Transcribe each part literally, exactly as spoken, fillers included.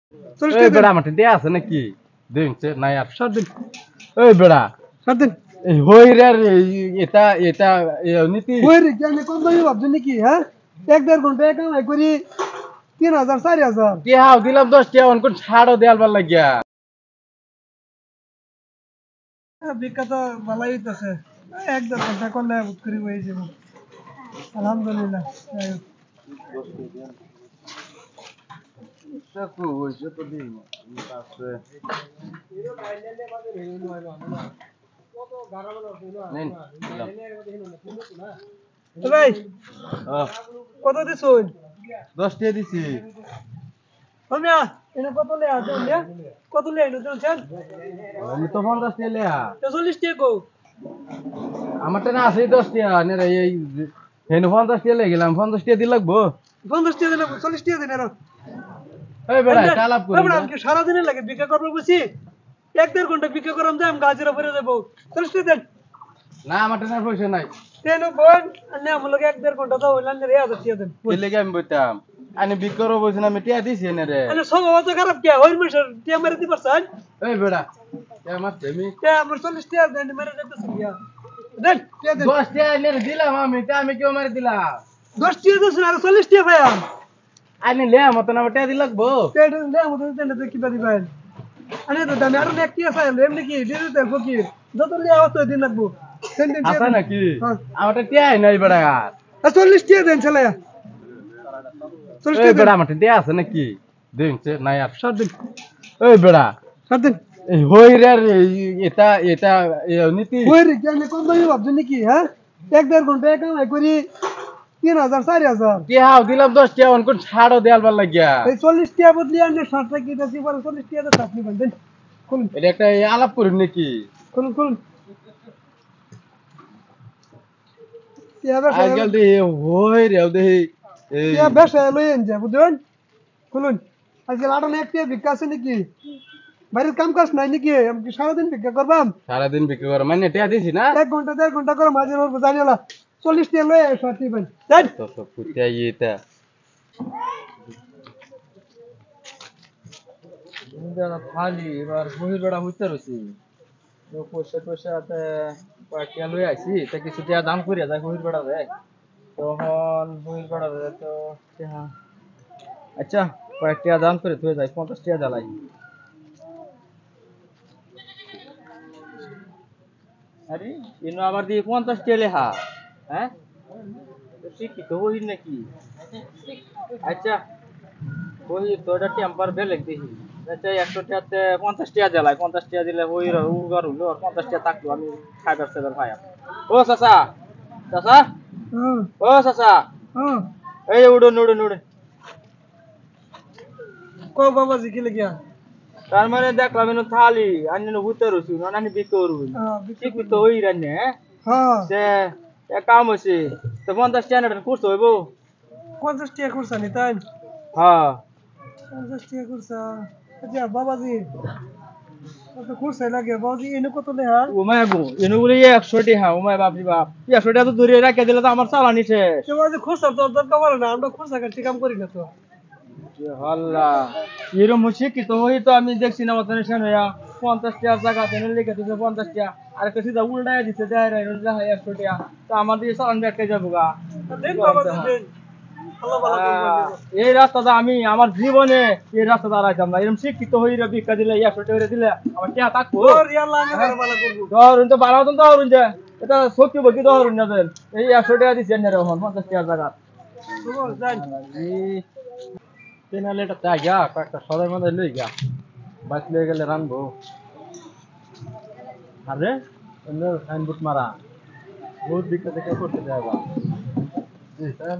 এই বেড়া মাঠে দিয়ে আছে নাকি দিনছে নাই আর সাত দিন এই বেড়া সাত দিন এই হইরার এটা এটা নীতি হইরে কি আমি কম দামি ভাবছি নাকি হ্যাঁ এক দেড় ঘন্টা কামাই করি তিন হাজার চারি হাজার কে হাও দিলাম দশ টাকা অনকোন ছাড়ও দেয়ালবার লাগিয়া বিখ্যাত ভালোই হইতেছে এক দেড় ঘন্টা করলে বুক করি হয়ে যাবো আলহামদুলিল্লাহ Saku, hoje eu tô bem, tá certo. Nem, ভাই ah, কত দিছুন দশ টাকা দিছি। আমরা এনে কত লে আছে না কত লে এনে চলছেন আমি তো পঞ্চাশ টাকা লেয়া। চল্লিশ টাকা কো আমার তো না আছে দশ টাকা, নে রে এই হেন পঞ্চাশ টাকা লেগে গেলাম, পঞ্চাশ টাকা দিলে লাগবো। পঞ্চাশ টাকা দিলে চল্লিশ টাকা দিন আর এই বেড়া চালাপ করি আমরা কি সারা দিনে লাগে বিক্রি করব বুঝি এক দেড় ঘন্টা বিক্রি করাম যাই আমি গাজরা ভরে দেব চল্লিশ টাকা দেন না আমার তো না পয়সা নাই। তেন বোন আনে আমার লগে এক দেড় ঘন্টা দাও হইলাম রে হাজার টাকা দেন কি লেগে আমি বইতাম আমি বিক্রি বলছি না আমি টাকা দিছি নে রে। আরে সব তো খারাপ কি হইর মিশর টিয়া মেরে দি পারছান এই বেড়া কে মাছ তুমি তে আমার চল্লিশ টাকা দেন মেরে দিতেছ গিয়া দেন টাকা দেন দশ টাকা নে রে দিলাম আমি তা আমি কেউ মারি দিলাম। দশ টাকা দিছ আর চল্লিশ টাকা ভাইয়া আনি লে মতন আমার টাকা দিলে লাগবো। তেন দে মত তেন তো কি পারি ভাই আরে তো দামি আর এক টাকা চাই এমনি কি ডিজিটাল ফকির যত লে আওয়াজ তো দিন লাগবো তেন দিন আছে নাকি আমার তো টাকা নাই বেড়া আর চল্লিশ টাকা দেন চলে চল্লিশ এই টাকা বেড়া মাঠে দিয়ে আছে নাকি দিনছে নাই আর সাত দিন এই বেড়া সাত দিন এই হইরার এটা এটা নীতি হইরে কি আমি কম দামি ভাবছি নাকি হ্যাঁ এক দেড় ঘন্টা কামাই করি তিন হাজার চারি হাজার কে হাও দিলাম দশ টাকা অনকোন ছাড়ও দেয়ালবার লাগিয়া এই চল্লিশ টাকা বদলি আনলে ষাট টাকা দিতেছি পরে চল্লিশ টাকা তো চাকরি পাবেন খুলুন এটা একটা আলাপ করি নাকি খুলুন খুলুন আজকাল দেখি হইরেও দেখি এই ব্যবসা লইয়েন যা বুঝলেন খুলুন আজকাল আটানে এক টাকা ভিক্ষা আছে নাকি বাড়ির কাম কাজ নাই নাকি আমি কি সারাদিন ভিক্ষা করবাম সারাদিন বিক্রি করে মানে টাকা দিছি না এক ঘন্টা দেড় ঘন্টা করে মাঝে মধ্যে জানিলা চল্লিশ টাকা লয়ে ষাট পাবেন তাই তো সব কুত্তা এটা খালি এবার বহির বেড়া হইতে রয়েছি পয়সা টয়সা কয়েকটা লই আইছি তা কিছু টাকা দাম করিয়া যায় বহির বেড়া দেয় তখন বহির বেড়া দেয় তো আচ্ছা কয়েক টাকা দাম করে তুই যাই পঞ্চাশ টাকা জ্বালাই আরে এনো আবার দিয়ে পঞ্চাশ টাকা লেখা হ্যাঁ শিক্ষিত বহির নাকি আচ্ছা বহি তোটা টেম্পার বেলেগ দেখি আচ্ছা একশো টাকাতে পঞ্চাশ টাকা জ্বালায় পঞ্চাশ টাকা দিলে ওই উগার হইলো আর পঞ্চাশ টাকা থাকলো আমি খাইবার সেবার খাই ও চাচা চাচা হ্যাঁ ও চাচা হ্যাঁ এই উড়ুন উড়ুন উড়ুন কো বাবাজি কি লাগিয়া তার মানে দেখলাম এনে থালি আনি হুতে রসু নানি বিকর হইল কি তো ওই রান্নে হ্যাঁ সে এক কাম হইছে তো পঞ্চাশ টাকা না কুছ হইব পঞ্চাশ টাকা করছা নি তাই হ্যাঁ পঞ্চাশ টাকা করছা আচ্ছা বাবাজি কত খুশি লাগে বাবাজি এনে কত লেহা ও মায় গো এনে বলে একশো টাকা ও মায় বাপরি বাপ একশো টাকা তো দূরে রাখে দিলে তো আমার চালানি শেষ সে বাবাজি খুশা তো দরকার পড়ে না আমরা খুশা কাটি কাম করি না তো আল্লাহ এরম হচ্ছে কি তো ওই তো আমি দেখছি না মতন হইয়া পঞ্চাশ টাকা জায়গা তেনে লিখে দিচ্ছে পঞ্চাশ টাকা আর একটা সিধা উল্টায় দিচ্ছে দেয় একশো টাকা তো আমার দিয়ে চালান ব্যাগটা যাবো গা দেন বাবাজি দেন আল্লাহ ভালো করবে এই রাস্তাটা আমি আমার জীবনে এই রাস্তাটা আড়াইতাম না এরকম শিক্ষিত হইরা ভিক্ষা দিলে একশো টাকা দিলে আমার টাকা থাকবো ওর আল্লাহ আমি ভালো ভালো করব ধরুন তো বাড়াও তো ধরুন যে এটা সত্যি বকি ধরুন না দেন এই একশো টাকা দিচ্ছি এনে রহমান পঞ্চাশ টাকা জায়গা তোমার জান তেনালে এটা তা গা কয়েকটা সদাই মধ্যে লই গা বাস লয়ে গেলে রানবো আরে এমনি সাইনবোর্ড মারা বহুত দিকটা দেখে করতে যাবা জি স্যার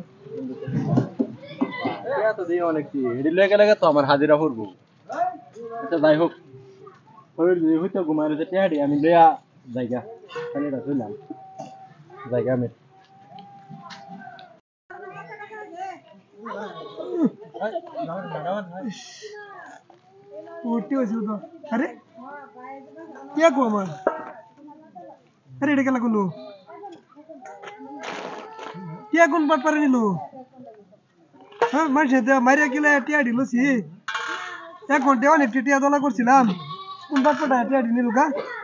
এটা তো দিয়ে অনেক কি এডি লয়ে গেলে তো আমার হাজিরা করবো আচ্ছা যাই হোক ওই হইতো ঘুমায় যে টেহাডি আমি লইয়া জায়গা খালি এটা চললাম জায়গা আমি উঠতে হয়েছে তো আরে কে কো আমার আরে এটা কেলা কোনো কে কোন ব্যাপারে নিল হ্যাঁ মানুষ মারিয়া গেলে টিয়া দিল সি এক ঘন্টা অনেক টিয়া দলা করছিলাম কোন বাটপাটা টিয়া দিনি লুকা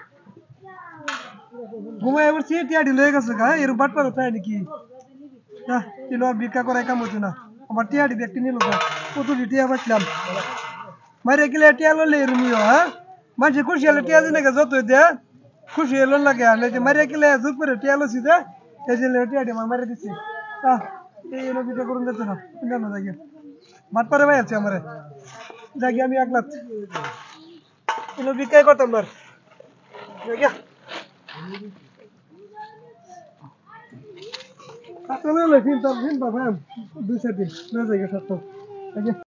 ঘুমাই বলছি টিয়া দিল হয়ে গেছে গা এর বাটপাটা তাই নাকি না কিলো ভিক্ষা করাই কাম হতো না আমার টিয়া দি ব্যক্তি নিল গা কত টিয়া বাঁচলাম মারে গেলে টিয়া ললে এরমিও হ্যাঁ মানুষ খুশি হলে টিয়া দিনে যত দে খুশি হলো লাগে আর মারে গেলে জুত করে টিয়া লছি দে এই যে টিয়া দি আমার মারে দিছি আহ এই এলো ভিক্ষা করুন যেত না কেন জায়গা বাট পারে ভাই আছে আমারে জায়গা আমি এক লাখ এলো ভিক্ষাই করতাম না জায়গা আসলে লেখিন তার দিন বাবা দুই চার দিন না জায়গা সত্য